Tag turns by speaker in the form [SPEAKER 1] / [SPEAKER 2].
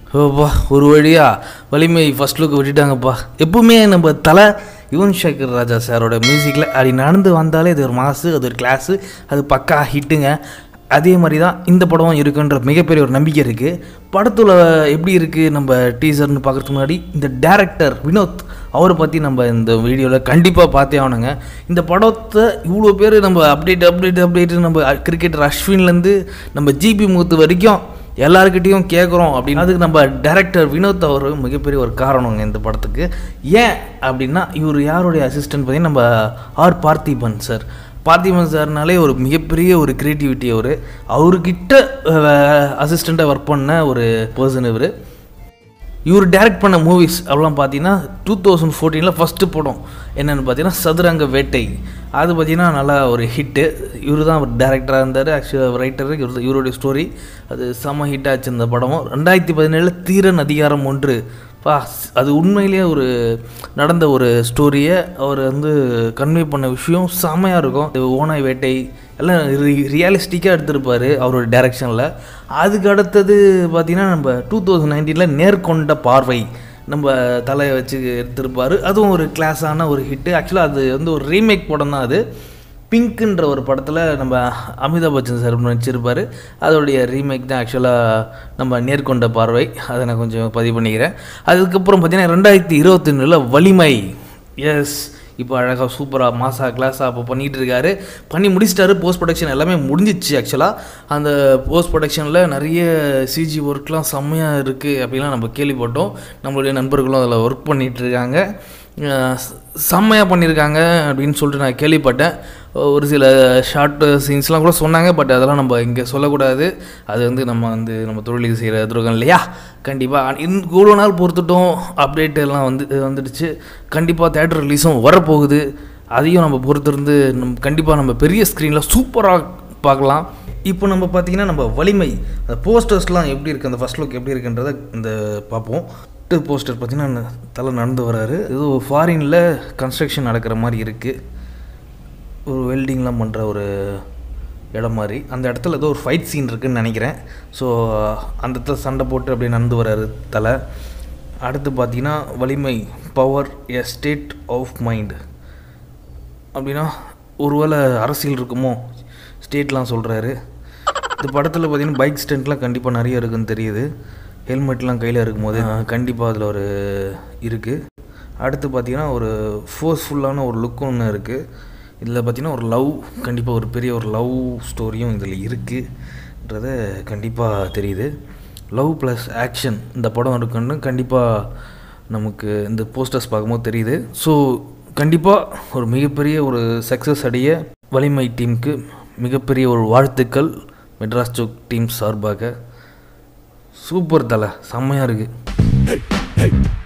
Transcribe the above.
[SPEAKER 1] ஓப்பா ஒரு வழியா வலிமை ஃபர்ஸ்ட் லுக் விட்டுட்டாங்கப்பா. எப்பவுமே நம்ம தலை யுவன் சங்கர் ராஜா சாரோட மியூசிக்கில் அப்படி நடந்து வந்தாலே அது ஒரு மாசு, அது ஒரு கிளாஸு, அது பக்கா ஹிட்டுங்க. அதே மாதிரி தான் இந்த படம் இருக்குன்ற மிகப்பெரிய ஒரு நம்பிக்கை இருக்குது. படத்தில் எப்படி இருக்குது நம்ம டீசர்னு பார்க்குறதுக்கு முன்னாடி இந்த டேரக்டர் வினோத் அவரை பற்றி நம்ம இந்த வீடியோவில் கண்டிப்பாக பார்த்தே ஆகணுங்க. இந்த படத்தை இவ்வளோ பேர் நம்ம அப்டேட் நம்ம கிரிக்கெட்டர் அஸ்வின்லேருந்து நம்ம ஜிபி மூத்து வரைக்கும் எல்லாருக்கிட்டையும் கேட்குறோம் அப்படின்னு அதுக்கு நம்ம டேரக்டர் வினோத் அவர் மிகப்பெரிய ஒரு காரணங்க இந்த படத்துக்கு. ஏன் அப்படின்னா இவர் யாருடைய அசிஸ்டன்ட் பார்த்தீங்கன்னா நம்ம ஆர் பார்த்திபன் சார். பார்த்திபன் சார்னாலே ஒரு மிகப்பெரிய ஒரு க்ரியேட்டிவிட்டி. அவர்கிட்ட அசிஸ்டண்ட்டாக ஒர்க் பண்ண ஒரு பர்சன் இவர் டைரக்ட் பண்ண மூவிஸ் அப்படிலாம் பார்த்தீங்கன்னா 2014 ஃபஸ்ட்டு படம் என்னென்னு பார்த்தீங்கன்னா சதுரங்க வேட்டை. அது பார்த்தீங்கன்னா நல்லா ஒரு ஹிட்டு. இவர் தான் அவர் டேரக்டராக இருந்தார், ஆக்சுவலாக ரைட்டரு. இவருடைய ஸ்டோரி அது செம்ம ஹிட் ஆச்சு. இந்த படமும் 2017 தீரன் அதிகாரம் 1 அது உண்மையிலேயே ஒரு நடந்த ஒரு ஸ்டோரியை அவர் கன்வே பண்ண விஷயம் செம்மையாக இருக்கும். ஓனாய் வேட்டை எல்லாம் ரியாலிஸ்டிக்காக எடுத்திருப்பார் அவரோட டைரக்ஷனில். அதுக்கு அடுத்தது பார்த்திங்கன்னா நம்ம 2019 நேர்கொண்ட பார்வை நம்ம தலையை வச்சு எடுத்திருப்பார். அதுவும் ஒரு கிளாஸான ஒரு ஹிட்டு. ஆக்சுவலாக அது ஒரு ரீமேக் படம் தான். அது பிங்க்குன்ற ஒரு படத்தில் நம்ம அமிதாப் பச்சன் சார் நடிச்சிருப்பார். அதோடைய ரீமேக் தான் ஆக்சுவலாக நம்ம நேர்கொண்ட பார்வை. அதை நான் கொஞ்சம் பதிவு பண்ணிக்கிறேன். அதுக்கப்புறம் பார்த்திங்கன்னா 2021 வலிமை. எஸ், இப்போ அழகாக சூப்பராக மாசா கிளாஸாக அப்போ பண்ணிகிட்டு இருக்காரு. பண்ணி முடிச்சிட்டாரு. போஸ்ட் ப்ரொடக்ஷன் எல்லாமே முடிஞ்சிச்சு. ஆக்சுவலாக அந்த போஸ்ட் ப்ரொடக்ஷனில் நிறைய சிஜி ஒர்க்லாம் செம்மையாக இருக்குது அப்படிலாம் நம்ம கேள்விப்பட்டோம். நம்மளுடைய நண்பர்களும் அதில் ஒர்க் பண்ணிகிட்ருக்காங்க. செம்மையாக பண்ணியிருக்காங்க அப்படின்னு சொல்லிட்டு நான் கேள்விப்பட்டேன். ஒரு சில ஷார்ட் சீன்ஸ்லாம் கூட சொன்னாங்க. பட் அதெல்லாம் நம்ம இங்கே சொல்லக்கூடாது. அது நம்ம தொழிலுக்கு செய்கிற துரோகம் இல்லையா. கண்டிப்பாக இவ்வளோ நாள் பொறுத்துட்டோம். அப்டேட் எல்லாம் வந்துடுச்சு. கண்டிப்பாக தேட்டர் ரிலீஸும் வரப்போகுது. அதையும் நம்ம பொறுத்திருந்து கண்டிப்பாக நம்ம பெரிய ஸ்க்ரீனில் சூப்பராக பார்க்கலாம். இப்போ நம்ம பார்த்திங்கன்னா நம்ம வலிமை அந்த போஸ்டர்ஸ்லாம் எப்படி இருக்குது, அந்த ஃபஸ்ட் லுக் எப்படி இருக்குன்றதை பார்ப்போம். போஸ்டர் பார்த்திங்கன்னா தலை நடந்து வராரு. இது ஃபாரினில் கன்ஸ்ட்ரக்ஷன் நடக்கிற மாதிரி இருக்குது. ஒரு வெல்டிங்லாம் பண்ணுற ஒரு இடம் மாதிரி. அந்த இடத்துல ஏதோ ஒரு ஃபைட் சீன் இருக்குதுன்னு நினைக்கிறேன். ஸோ அந்த இடத்துல சண்டை போட்டு அப்படியே நடந்து வராரு தலை. அடுத்து பார்த்திங்கன்னா வலிமை power a state of mind அப்படின்னா ஒருவேளை அரசியல் இருக்குமோ ஸ்டேட்லாம் சொல்கிறாரு. இந்த படத்தில் பார்த்திங்கன்னா பைக் ஸ்டண்ட்லாம் கண்டிப்பாக நிறைய இருக்குதுன்னு தெரியுது. ஹெல்மெட்லாம் கையில் இருக்கும்போது கண்டிப்பாக அதில் ஒரு இருக்குது. அடுத்து பார்த்திங்கன்னா ஒரு ஃபோர்ஸ்ஃபுல்லான ஒரு லுக் ஒன்று இருக்குது. இதில் பார்த்திங்கன்னா ஒரு லவ், கண்டிப்பாக ஒரு பெரிய ஒரு லவ் ஸ்டோரியும் இதில் இருக்குன்றத கண்டிப்பாக தெரியுது. லவ் ப்ளஸ் ஆக்ஷன் இந்த படம் இருக்குன்னு கண்டிப்பாக நமக்கு இந்த போஸ்டர்ஸ் பார்க்கும்போது தெரியுது. ஸோ கண்டிப்பாக ஒரு மிகப்பெரிய ஒரு சக்ஸஸ் அடைய வலிமை டீமுக்கு மிகப்பெரிய ஒரு வாழ்த்துக்கள் மெட்ராஸ் ஜோக் டீம் சார்பாக. சூப்பர் தலை, செம்மையாக இருக்குது.